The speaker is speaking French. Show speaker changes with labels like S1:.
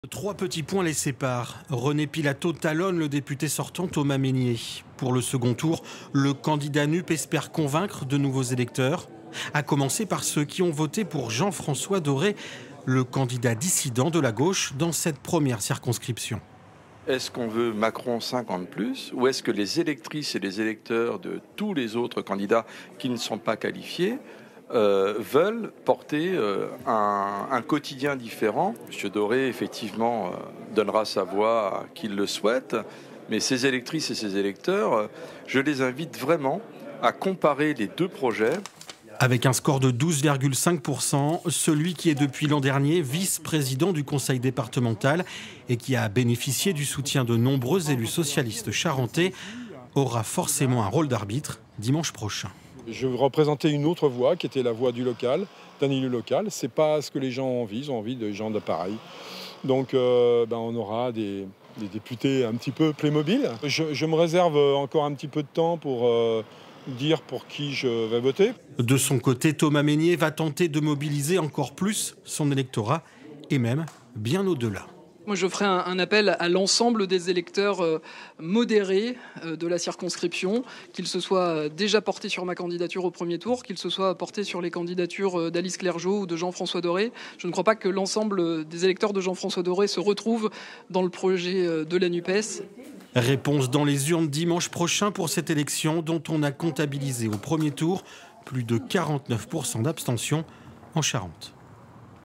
S1: Trois petits points les séparent. René Pilato talonne le député sortant Thomas Mesnier. Pour le second tour, le candidat NUP espère convaincre de nouveaux électeurs, à commencer par ceux qui ont voté pour Jean-François Doré, le candidat dissident de la gauche dans cette première circonscription.
S2: Est-ce qu'on veut Macron 50+, ou est-ce que les électrices et les électeurs de tous les autres candidats qui ne sont pas qualifiés veulent porter un quotidien différent? M. Doré, effectivement, donnera sa voix à qui le souhaite, mais ces électrices et ces électeurs, je les invite vraiment à comparer les deux projets.
S1: Avec un score de 12,5%, celui qui est depuis l'an dernier vice-président du conseil départemental et qui a bénéficié du soutien de nombreux élus socialistes charentais aura forcément un rôle d'arbitre dimanche prochain.
S3: Je représentais une autre voix qui était la voix du local, d'un élu local. C'est pas ce que les gens ont envie, ils ont envie de gens d'appareil. Donc on aura des députés un petit peu Playmobil. Je me réserve encore un petit peu de temps pour dire pour qui je vais voter.
S1: De son côté, Thomas Mesnier va tenter de mobiliser encore plus son électorat et même bien au-delà.
S4: Moi, je ferai un appel à l'ensemble des électeurs modérés de la circonscription, qu'ils se soient déjà portés sur ma candidature au premier tour, qu'ils se soient portés sur les candidatures d'Alice Clergeot ou de Jean-François Doré. Je ne crois pas que l'ensemble des électeurs de Jean-François Doré se retrouvent dans le projet de la NUPES.
S1: Réponse dans les urnes dimanche prochain pour cette élection dont on a comptabilisé au premier tour plus de 49% d'abstention en Charente.